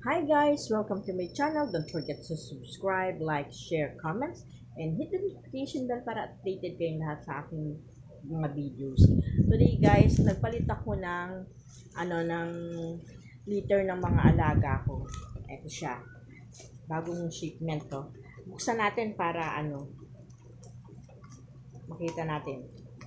Hi guys! Welcome to my channel. Don't forget to subscribe, like, share, comments, and hit the notification bell para updated kayong lahat sa aking mga videos. Today guys, nagpalit ako ng litter ng mga alaga ko. Ito siya. Bagong shipment to. Buksan natin para makita natin.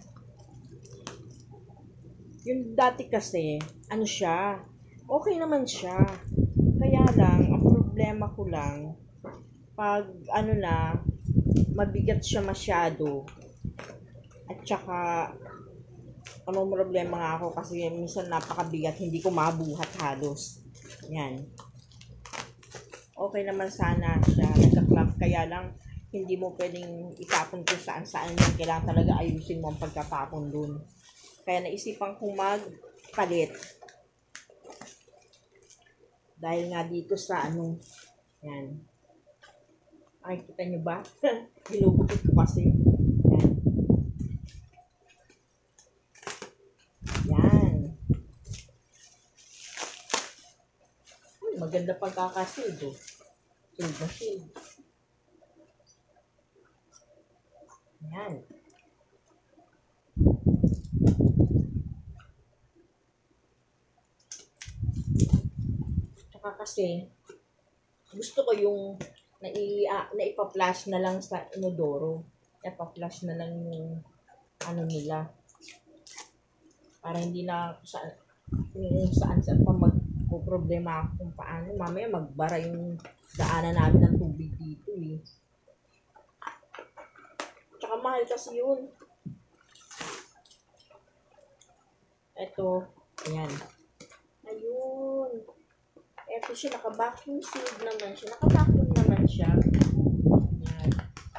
Yung dati kasi, siya, okay naman siya. Kaya lang, ang problema ko lang, pag mabigat siya masyado. At saka, problema nga ako kasi minsan napakabigat, hindi ko mabuhat halos. Yan. Okay naman sana siya, nagka-clamp, kaya lang, hindi mo pwedeng itapon kung saan-saan yan. Kailangan talaga ayusin mo ang pagkatapon dun. Kaya naisipan kong magpalit. Dahil nga dito sa yan. Nakikita nyo ba? Ginugupit ko kasi. Yan. Yan. Maganda pagkakasid, oh. Shield na shield. Yan. Kasi gusto ko yung naipa-flash na lang sa inodoro. Naipa-flash na lang yung nila. Para hindi na saan pa magpo-problema ako kung paano. Mamaya magbara yung daanan namin ng tubig dito eh. Tsaka mahal kasi yun. Ito. Ayan. Ayun. Ito siya, naka-vacuum sealed naman siya. Naka-vacuum naman siya. Yan.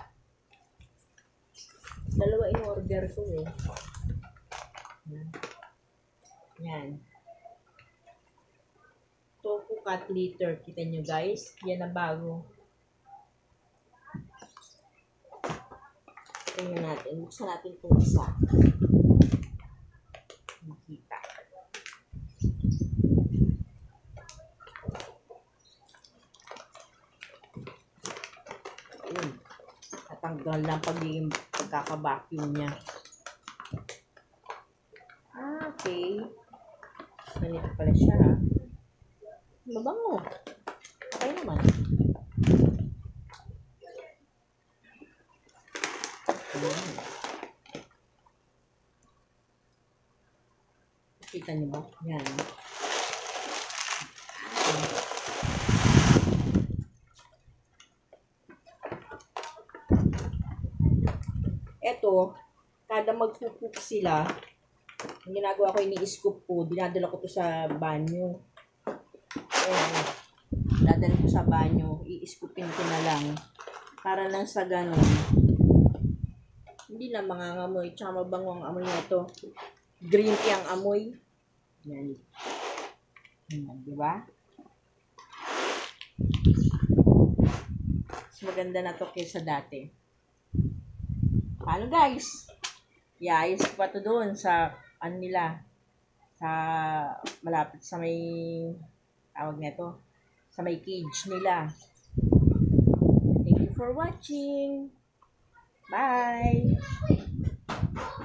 Dalawa in-order ko eh. Yan. Yan. Tofu cat litter. Kita nyo guys. Yan na bago. Tingnan natin. Buksan natin itong isa. Makita. Natanggal lang pagiging pagkaka-vacuum niya. Okay. Ganito pala siya. Mabango. Okay naman. Ayan. Kita niyo ba? Yan. Eto, kada magpupuk sila, ang ginagawa ko, ini-scoop ko, dinadala ko to sa banyo. Ayan, dadala ko sa banyo, i-scoopin ko na lang. Para lang sa ganun, hindi na mangangamoy, tsaka mabango ang amoy na ito. Green tea ang amoy. Yan. Yan, diba? Mas maganda na to kaysa dati. Paano guys? Iayos ko pa to doon sa sa malapit sa may tawag nito, sa may cage nila. Thank you for watching. Bye.